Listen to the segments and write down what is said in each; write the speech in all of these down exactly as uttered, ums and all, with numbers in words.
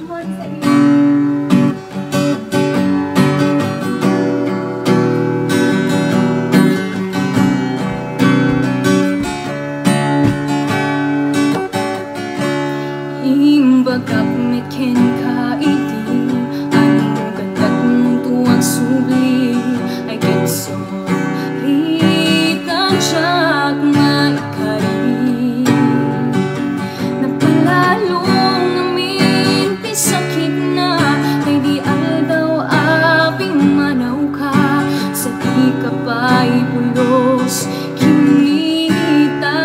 Imbagap meken ka iti anong katat mong tuwang subli ay kenso ritan siyak nga ikari napalalong namin pisakit na kay di aldaw aping manaw ka sa di ka pa'y bulos kinita.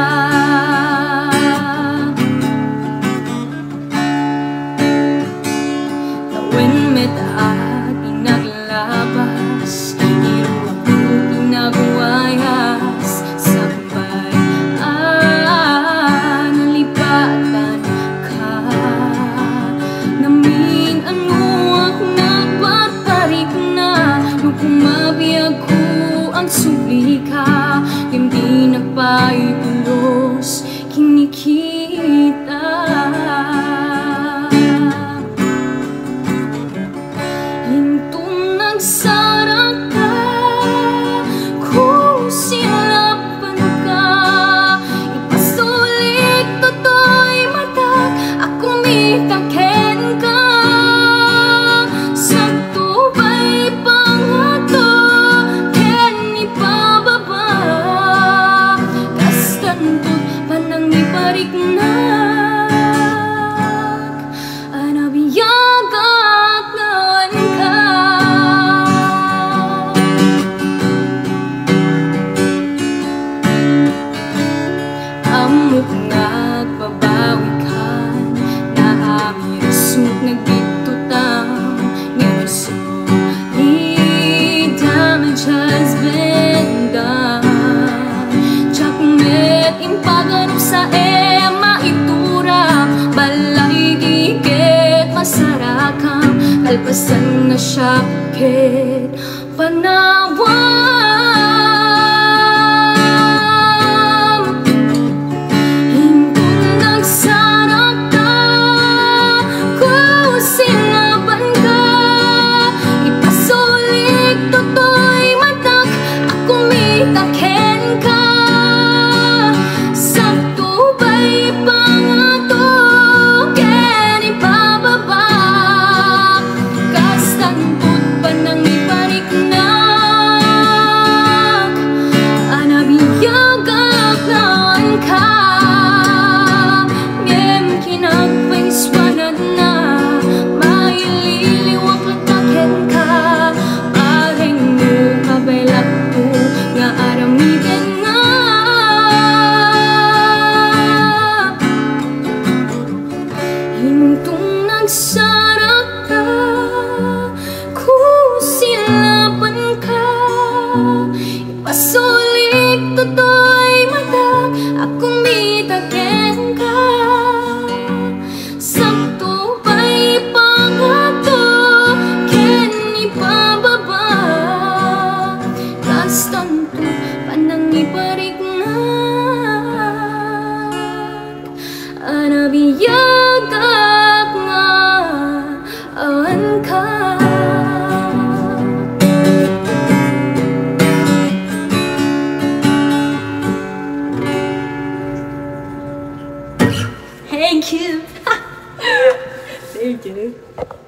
When at inaglabas, iruwag ko inaguayas sa kumpay. Ah, nalipatan ka namin ano ang nagpatarik na nung kumabiyag ko ang subli ka, hindi nagpaipulos kinikita. Nagsarang ka kung silapan ka, ipasulit toto'y matag akong mitaken ka. Sakto ba'y pangato ken ipababa, kastantot panang iparik na anabiyagak nawan ka. Amok nagbabawikan na aming resut nagbitutang ngiso the damage has been done. Chakmet impaganap sa ema itura balay giget masarakam kalpasan na syakit panawan. Hintong nagsarak ka kung silapan ka, ipasulik toto'y matag akong mitaken ka. Sakto ba'y pangato ken ipababa, kastanto panang iparik na anabiyagak nga awan ka. Thank you. Thank you.